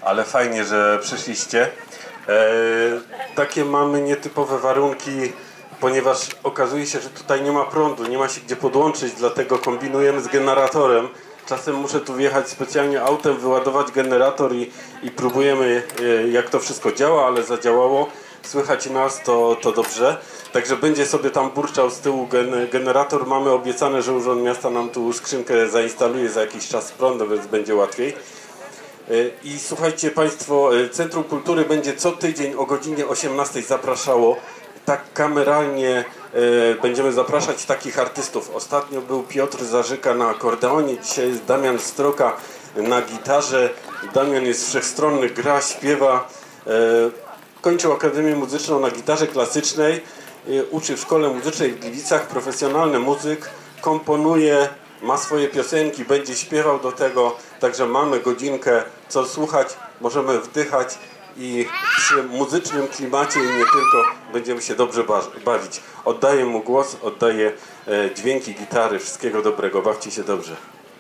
ale fajnie, że przyszliście. Takie mamy nietypowe warunki, ponieważ okazuje się, że tutaj nie ma prądu, nie ma się gdzie podłączyć, dlatego kombinujemy z generatorem. Czasem muszę tu wjechać specjalnie autem, wyładować generator i próbujemy, jak to wszystko działa, ale zadziałało. Słychać nas, to dobrze. Także będzie sobie tam burczał z tyłu generator. Mamy obiecane, że Urząd Miasta nam tu skrzynkę zainstaluje za jakiś czas z prądem, więc będzie łatwiej. I słuchajcie Państwo, Centrum Kultury będzie co tydzień o godzinie 18 zapraszało. Tak kameralnie będziemy zapraszać takich artystów. Ostatnio był Piotr Zarzyka na akordeonie, dzisiaj jest Damian Stroka na gitarze. Damian jest wszechstronny, gra, śpiewa. Kończył Akademię Muzyczną na gitarze klasycznej. Uczy w szkole muzycznej w Gliwicach, profesjonalny muzyk, komponuje, ma swoje piosenki, będzie śpiewał do tego. Także mamy godzinkę co słuchać, możemy wdychać i przy muzycznym klimacie i nie tylko będziemy się dobrze bawić. Oddaję mu głos, oddaję dźwięki, gitary, wszystkiego dobrego, bawcie się dobrze.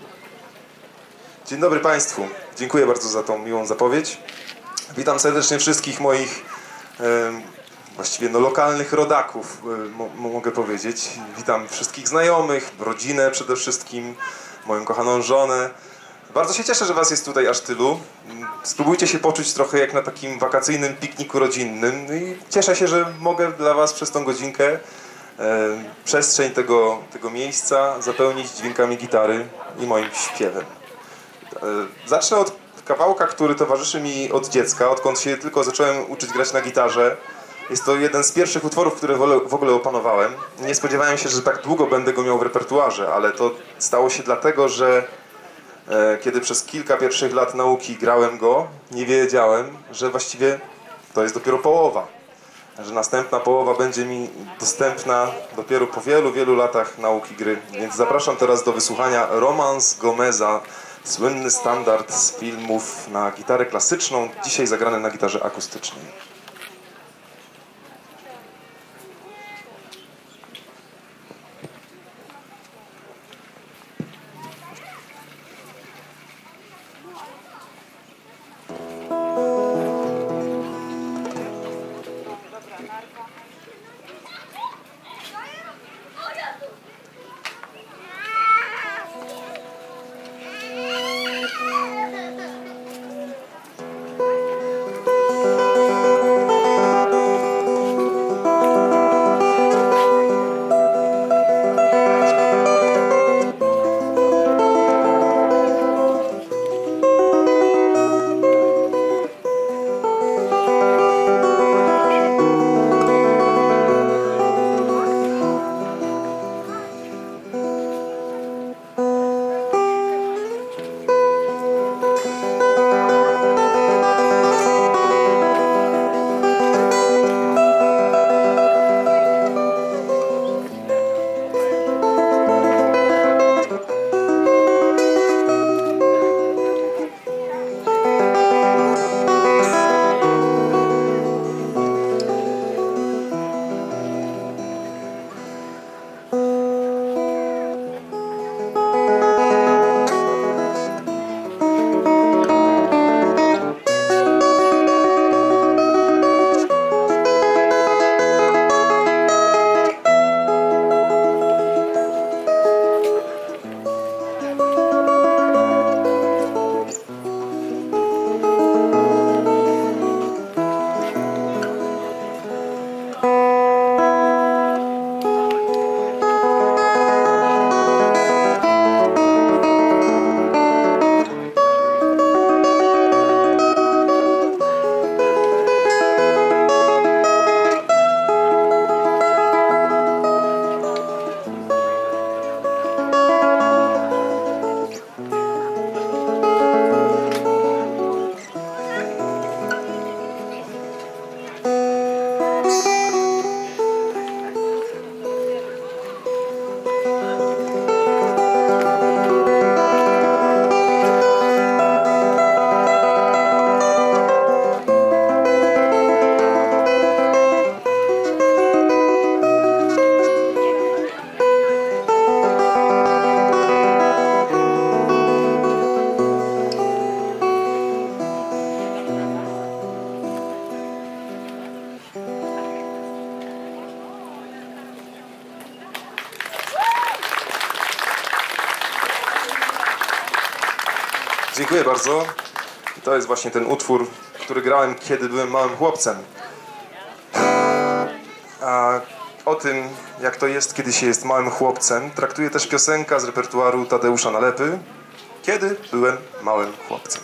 Dzień dobry Państwu, dziękuję bardzo za tą miłą zapowiedź. Witam serdecznie wszystkich moich właściwie lokalnych rodaków, mogę powiedzieć. Witam wszystkich znajomych, rodzinę przede wszystkim, moją kochaną żonę. Bardzo się cieszę, że Was jest tutaj aż tylu. Spróbujcie się poczuć trochę jak na takim wakacyjnym pikniku rodzinnym. I cieszę się, że mogę dla Was przez tą godzinkę przestrzeń tego miejsca zapełnić dźwiękami gitary i moim śpiewem. Zacznę od kawałka, który towarzyszy mi od dziecka, odkąd się tylko zacząłem uczyć grać na gitarze. Jest to jeden z pierwszych utworów, które w ogóle opanowałem. Nie spodziewałem się, że tak długo będę go miał w repertuarze, ale to stało się dlatego, że kiedy przez kilka pierwszych lat nauki grałem go, nie wiedziałem, że właściwie to jest dopiero połowa. Że następna połowa będzie mi dostępna dopiero po wielu, wielu latach nauki gry. Więc zapraszam teraz do wysłuchania Romans Gomeza, słynny standard z filmów na gitarę klasyczną, dzisiaj zagrany na gitarze akustycznej. Dziękuję bardzo. I to jest właśnie ten utwór, który grałem, kiedy byłem małym chłopcem. A o tym, jak to jest, kiedy się jest małym chłopcem, traktuje też piosenka z repertuaru Tadeusza Nalepy, Kiedy byłem małym chłopcem.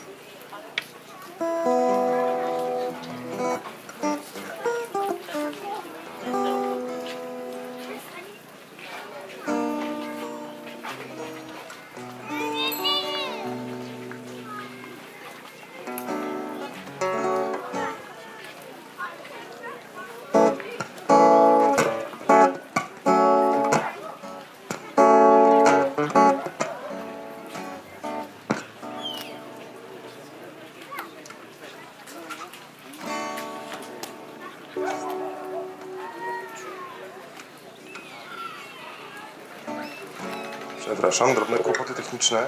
Przepraszam, drobne kłopoty techniczne.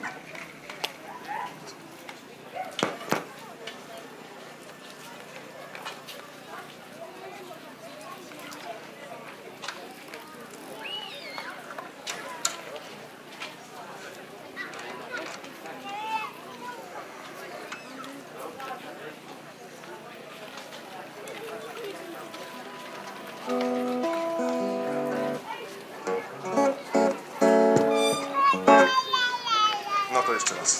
No to jeszcze raz.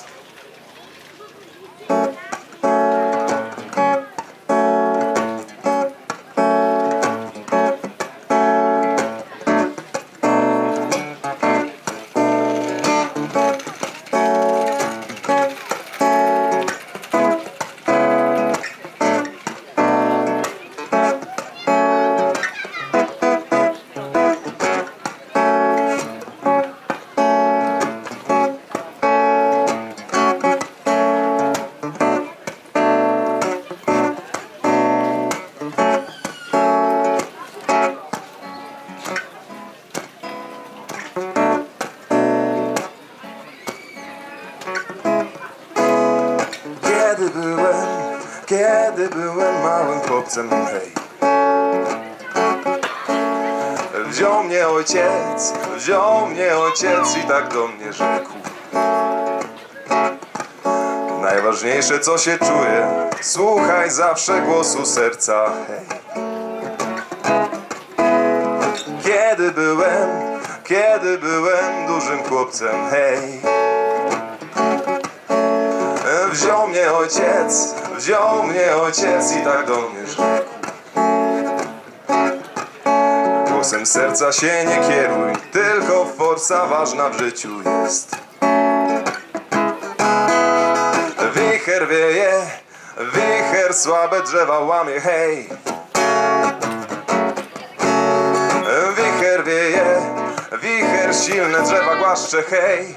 Kiedy byłem małym chłopcem, hej. Wziął mnie ojciec i tak do mnie rzekł: najważniejsze, co się czuje, słuchaj zawsze głosu serca, hej. Kiedy byłem dużym chłopcem, hej. Wziął mnie ojciec i tak do mnie rzekł: głosem serca się nie kieruj, tylko forsa ważna w życiu jest. Wicher wieje, wicher słabe drzewa łamie, hej. Wicher wieje, wicher silne drzewa głaszcze, hej.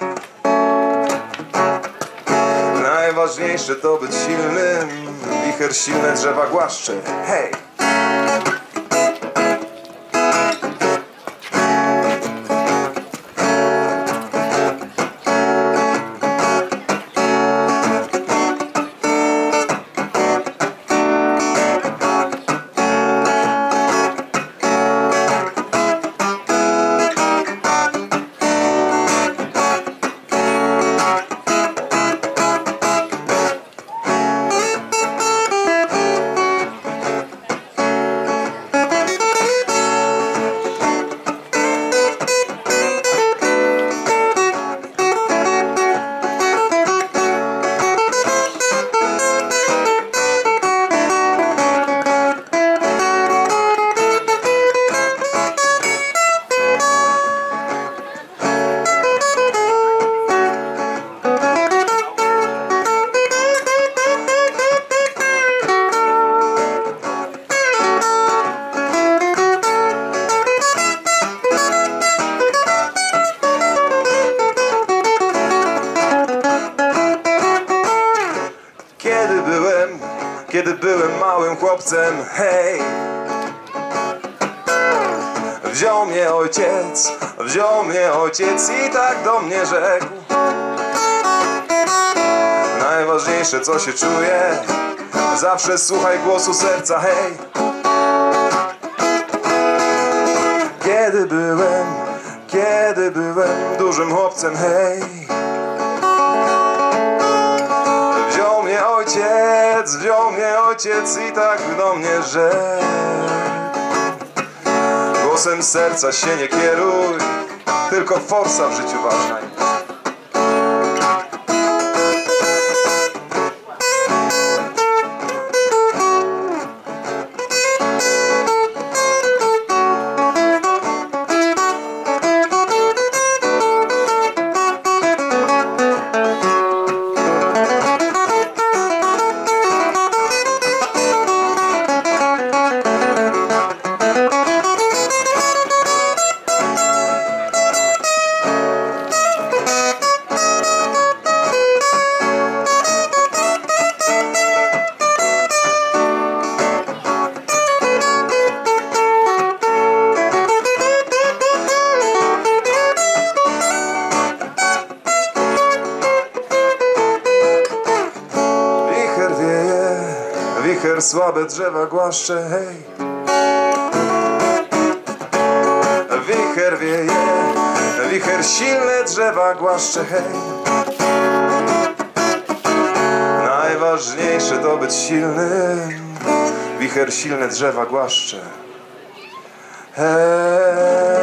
Najważniejsze to być silnym, wicher silne drzewa głaszcze, hej. Kiedy byłem małym chłopcem, hej. Wziął mnie ojciec i tak do mnie rzekł: najważniejsze, co się czuje, zawsze słuchaj głosu serca, hej. Kiedy byłem dużym chłopcem, hej. wziął mnie ojciec i tak do mnie rzekł: głosem serca się nie kieruj, tylko forsa w życiu ważna. Wicher słabe drzewa głaszcze, hej. Wicher wieje, wicher silne drzewa głaszcze, hej. Najważniejsze to być silnym. Wicher silne drzewa głaszcze, hej.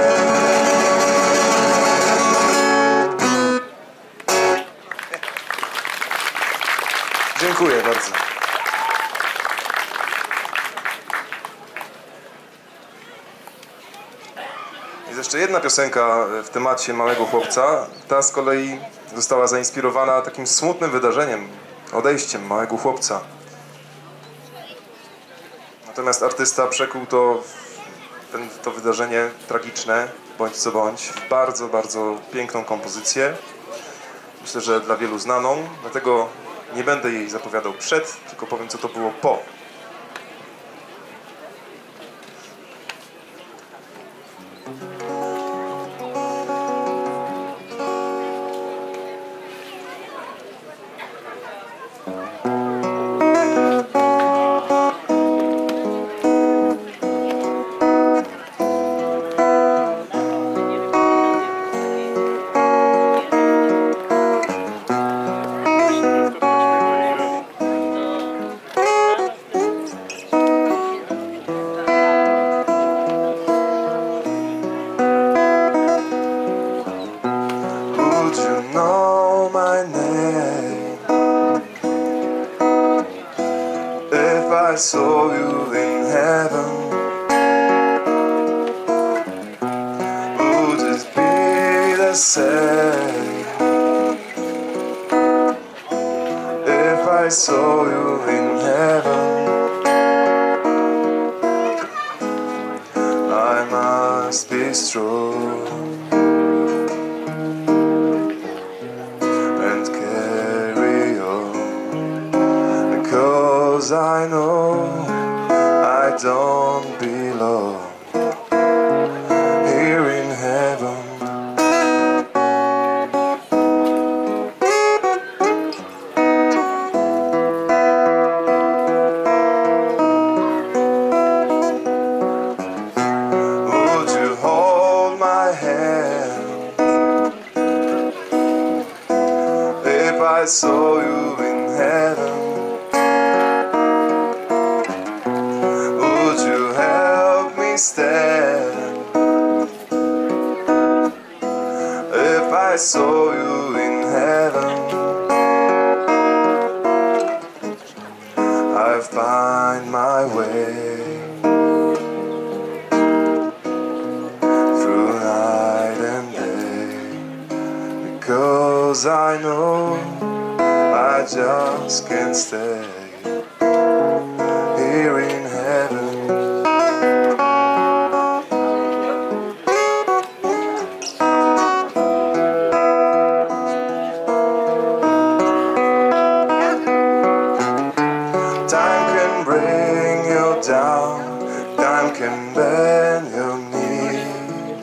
Dziękuję bardzo. Jest jeszcze jedna piosenka w temacie Małego Chłopca. Ta z kolei została zainspirowana takim smutnym wydarzeniem, odejściem Małego Chłopca. Natomiast artysta przekuł to wydarzenie tragiczne, bądź co bądź, w bardzo, bardzo piękną kompozycję. Myślę, że dla wielu znaną, dlatego nie będę jej zapowiadał przed, tylko powiem, co to było po. I saw you in heaven, would it be the same if I saw you in heaven? I must be strong and carry on, because I know I don't belong here in heaven. Would you hold my hand if I saw you in heaven? Stand if I saw you in heaven. I find my way through night and day, because I know I just can't stay here in heaven. Down, time can bend your knees.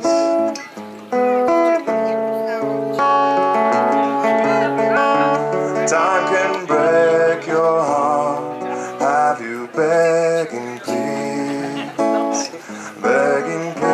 Time can break your heart. Have you begging please, begging please?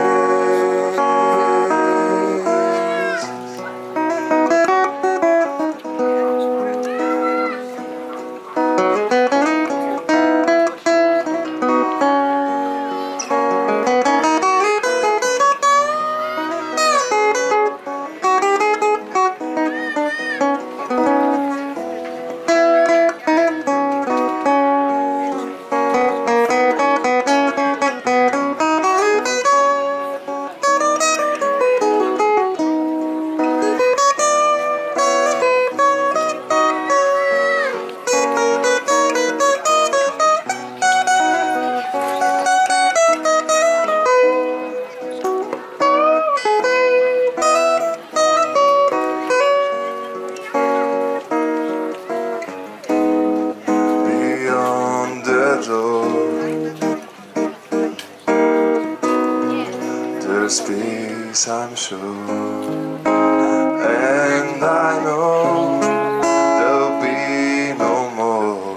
God's peace, I'm sure. And I know there'll be no more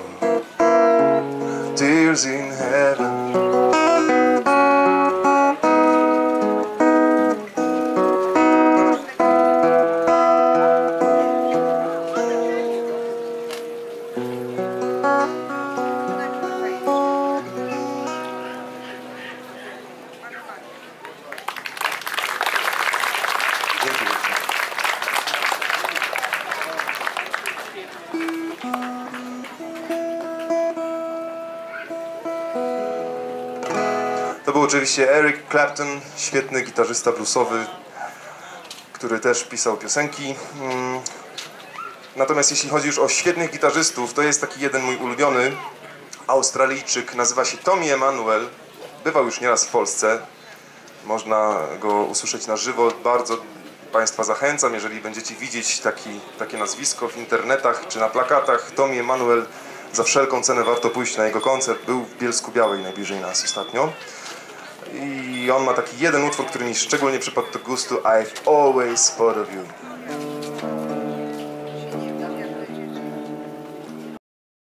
tears in heaven. To był oczywiście Eric Clapton, świetny gitarzysta bluesowy, który też pisał piosenki. Natomiast jeśli chodzi już o świetnych gitarzystów, to jest taki jeden mój ulubiony, Australijczyk, nazywa się Tommy Emmanuel. Bywał już nieraz w Polsce, można go usłyszeć na żywo. Bardzo Państwa zachęcam, jeżeli będziecie widzieć takie nazwisko w internetach czy na plakatach. Tommy Emmanuel, za wszelką cenę warto pójść na jego koncert. Był w Bielsku-Białej, najbliżej nas ostatnio. I on ma taki jeden utwór, który mi szczególnie przypadł do gustu. I've always thought of you.